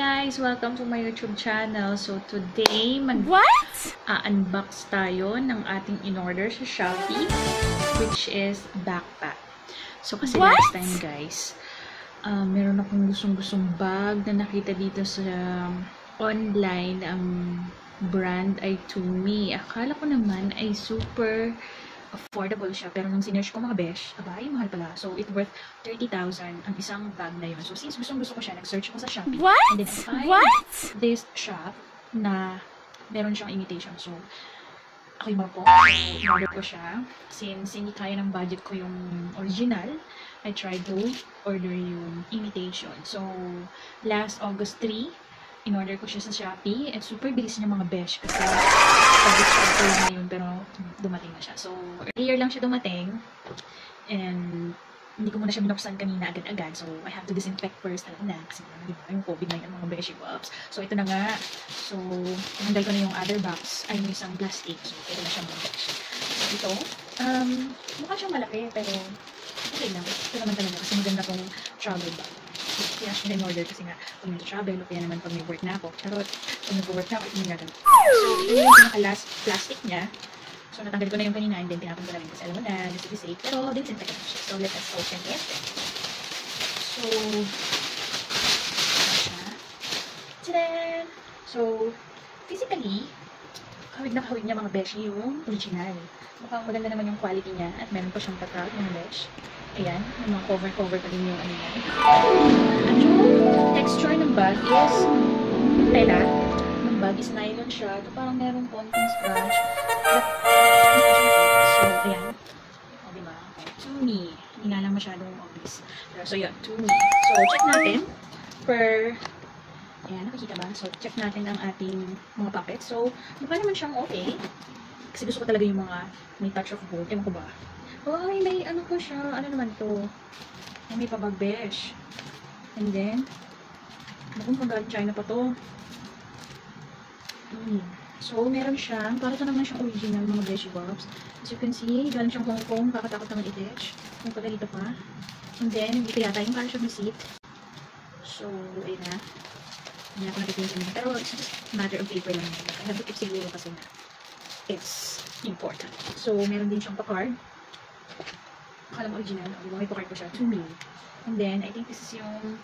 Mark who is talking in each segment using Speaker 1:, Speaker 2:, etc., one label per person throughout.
Speaker 1: guys! Welcome to my YouTube channel. So today, unbox tayo ng ating in-order sa Shopee, which is backpack. So kasi last time guys, meron akong gustong bag na nakita dito sa online. Ang brand ay Tumi. Akala ko naman ay super affordable siya. Pero nung sinerch ko mga besh, abay, mahal pala. So, it worth 30,000 ang isang bag na yun. So, since gusto ko siya, nag-search ko sa Shopee. And then, I find this shop na meron siyang imitation. So, ako yung in-order ko siya. Since hindi kaya ng budget ko yung original, I tried to order yung imitation. So, last August 3, in-order ko siya sa Shopee. At super bilis niya mga besh. Kasi, public shop ko lang ngayon, pero dumating na siya. So, earlier lang siya dumating. And, hindi ko muna siya binuksan kanina agad-agad. So, I have to disinfect first. Alam na, kasi yung COVID na yung mga beshi box. So, ito na nga. So, tinanggal ko na yung other box. Ay, yung isang plastic. So, ito na siya mga besh. So, ito. Mukha siyang malaki, pero okay lang. Ito naman talaga kasi maganda tong travel bag. Kaya siya in-order kasi nga pag nag-travel o kaya naman pag may work na ako. Pero pag nag-work na ako, ito yung gagamit. So, ito yung pinaka-last plastic niya. So, natanggal ko na yung kanina and then tinapon ko na rin kasi alam mo na, just to be safe. Pero disinfect ko na siya. So, let us open it. So, tada! So, physically, kahawig na kahawig niya mga beshi yung original. Mukhang maganda naman yung quality niya at meron pa siyang patak ng besh. Ayan, yung mga cover pa din yung ano yan. At yung texture ng bag is tela. Yung bag is nylon siya. Ito parang meron konting scratch. So, ayan. O, diba? Tumi. Hindi nga lang masyadong obvious. So, yun. Tumi. So, check natin per... Ayan, nakikita ba? So, check natin ang ating mga pockets. So, mukha naman siyang okay. Kasi gusto ko talaga yung mga may touch of gold. Ewan ko ba? Ay, may ano ko siya. Ano naman to? Ay, may pabagbesh. And then, bakong pag China pa to. So, meron siyang, para ito naman siyang original mga beshi box. As you can see, galing siyang Hong Kong. Kakatakot naman i-detach. Kung pala dito pa. And then, dito yata yung parang siyang receipt. So, ayun na. Hindi ako nakikinig sa mga. Pero, it's just a matter of paper lang. I have to keep siguro kasi na it's important. So, meron din siyang pa-card. Akala mo original. Diba? May pa-card ko siya. Tumi. And then, I think this is yung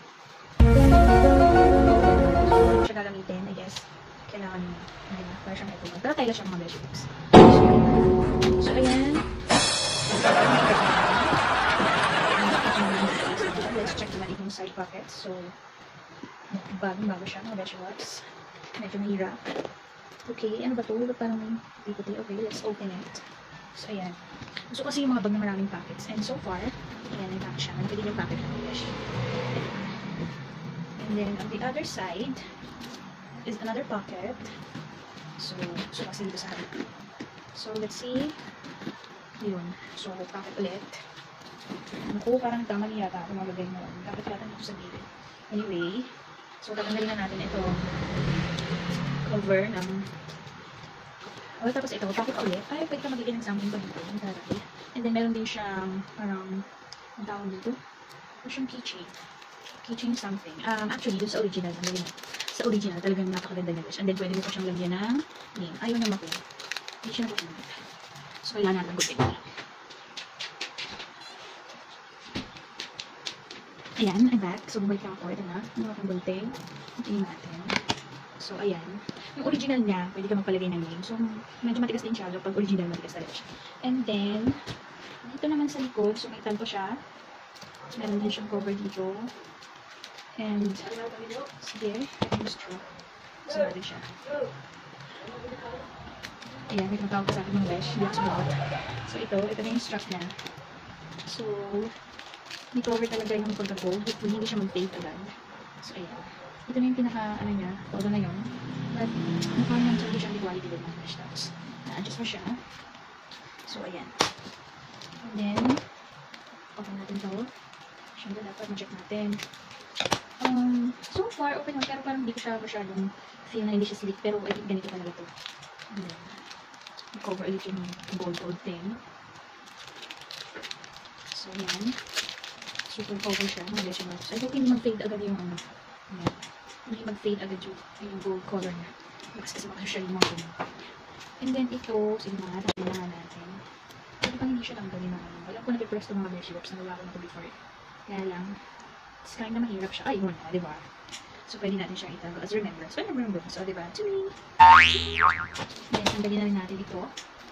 Speaker 1: siya gagamitin, I guess. Kailangan nyo. Diba? Para siyang ito. Pero tayo siya mga beshi box. So, ayan. Let's check naman itong side pockets. So, bago siya, mga beshi box. Medyo mahirap. Okay, ano ba ito? Parang may puti. Okay, let's open it. So, ayan. Gusto kasi yung mga bag na maraming pockets. And so far, ayan, may pack siya. Nakapagin yung pocket ng beshi. And then, on the other side, is another pocket. So kasi dito sa harap. So, let's see. Yun. So, pocket ulit. Naku, parang tama niya yata. Kung magagay mo. Dapat yata dito sa gilid. Anyway, so, tatanggalin na natin ito. Cover ng... Oh, tapos ito, pocket ulit. Ay, pwede ka magiging ng something ba dito. And then, meron din siyang parang ang tawag dito. Or siyang keychain. Keychain something. Actually, dun sa original, sa original, talagang napakaganda niya. And then, pwede mo pa siyang lagyan ng name. Ayaw naman ko. Hindi siya nakukulit. So, kailangan natin gutin. Ayan, I'm back. So, bumalik ako. Ito na. Mga kong gutin. Tingin natin. So, ayan. Yung original niya, pwede ka magpalagay ng name. So, medyo matigas din siya. So, pag original, matigas talaga siya. And then, dito naman sa likod, sumitan ko siya. Meron din siyang cover dito. And, sige, yung straw. So, natin siya. Ayan, may tumatawag ka sa akin ng besh. Hindi ako sumagot. So, ito na yung strap niya. So, may cover talaga yung pagka-gold. Hopefully, hindi siya mag-fade agad. So, ayan. Ito na yung pinaka, ano niya, todo na yun. But, mukha naman talaga siyang quality din ng besh. Tapos, na-adjust mo siya. So, ayan. And then, open natin to. Siyempre, dapat ma-check natin. So far, open naman. Pero parang hindi ko siya masyadong feel na hindi siya sleek. Pero, I think ganito talaga ito. And then, cover ulit yung gold thing. So, yan. Super cover siya. Mga beshi box. I hope hindi mag-fade agad yung ano. Ayan. Hindi mag-fade agad yung gold color niya. Kasi makasya yung mga ganun. And then ito, sige mga tanggalin na natin. Pwede pang hindi siya tanggalin na. Alam ko na-press itong mga beshi wraps. Nagawa ko na ito before. Kaya lang, it's kind of mahirap siya. Ay, yun na, diba? So, pwede natin siyang itago as remembrance. So, remembrance. So, diba? Tumi! Then, tanggalin na rin natin ito.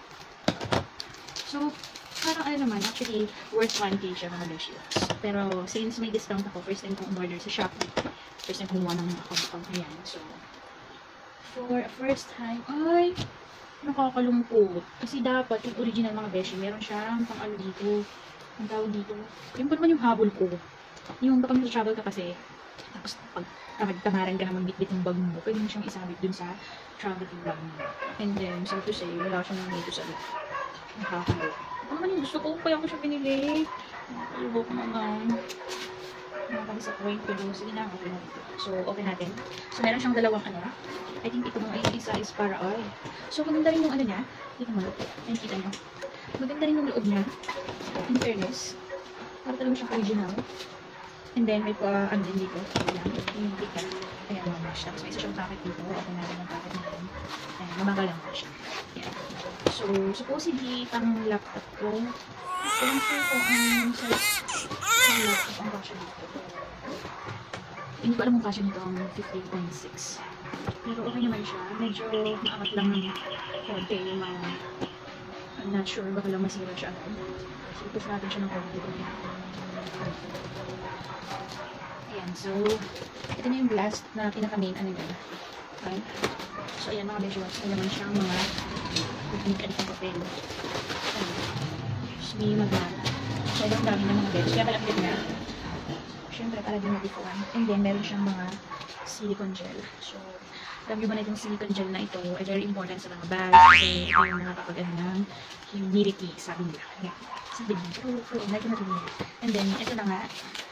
Speaker 1: So, parang ano naman, actually, worth 1K siya mga beshi wraps. Pero, since may discount ako, first time kong order sa Shopee. First time kumuha ng account ayan. So, for first time, ay, nakakalungkot. Kasi dapat, yung original mga beshi, meron siyang pang ano dito. Ang tawag dito. Yung pa naman yung habol ko. Yung kapag nasa-travel ka kasi, tapos pag magtamaran ka na magbitbit ng bag mo, pwede mo siyang isabit dun sa traveling bag mo. And then, sad to say, wala siyang dito sa loob. Nakakalungkot. Ano naman yung gusto ko? Kaya ko siya pinili. Nakakalungkot ko mga nakaka-disappoint pero sige na, okay na dito. So, open natin. So, meron siyang dalawang ano. I think ito mga isa is para ay. So, maganda rin yung ano niya. Dito mo. Nakikita nyo. Maganda rin yung loob niya. In fairness. Para talagang siyang original. And then, may pa, ano din dito. Ayan. Yung tika. Ayan, mga brush. Tapos may isa siyang packet dito. Open natin ang packet natin. Ayan, mabagal lang po siya. Ayan. So, supposedly, pang laptop ko. Kung sure ko ang laptop ang kasya dito. Hindi ko alam kung kasya nito ang 15.6. Pero okay naman siya. Medyo maangat lang ng konti yung mga I'm not sure. Baka lang masira siya agad. So, push natin siya ng konti dito. Ayan. So, ito na yung last na pinaka-main ano yun. Okay. So, ayan mga visuals. Ayan naman siyang mga technique ng papel. May mga so, ang dami ng mga beds. Kaya malapit na. Siyempre, para din matipuan. And then, meron siyang mga silicone gel. So, alam nyo ba na itong silicone gel na ito ay very important sa mga bags kasi ito yung nakakapag-ano ng humidity, sabi nila. Ayan. Sabi nila. Pero, like na rin. And then, ito na nga.